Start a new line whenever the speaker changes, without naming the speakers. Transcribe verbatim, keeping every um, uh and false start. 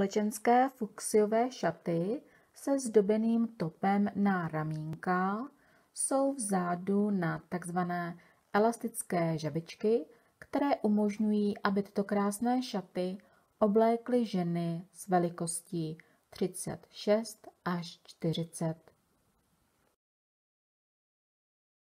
Společenské fuksiové šaty se zdobeným topem na ramínka jsou vzadu na takzvané elastické žabičky, které umožňují, aby tyto krásné šaty oblékly ženy s velikostí třicet šest až čtyřicet